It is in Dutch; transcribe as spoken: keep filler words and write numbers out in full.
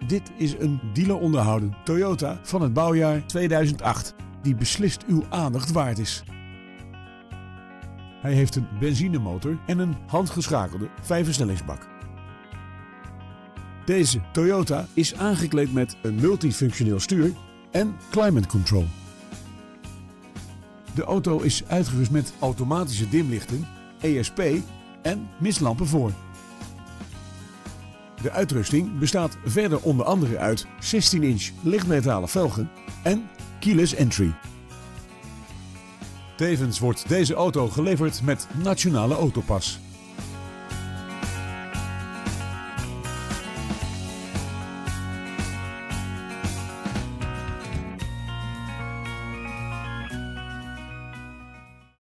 Dit is een dealer onderhouden Toyota van het bouwjaar tweeduizend acht, die beslist uw aandacht waard is. Hij heeft een benzinemotor en een handgeschakelde vijfversnellingsbak. Deze Toyota is aangekleed met een multifunctioneel stuur en climate control. De auto is uitgerust met automatische dimlichten, E S P en mistlampen voor. De uitrusting bestaat verder onder andere uit zestien inch lichtmetalen velgen en keyless entry. Tevens wordt deze auto geleverd met Nationale Autopas.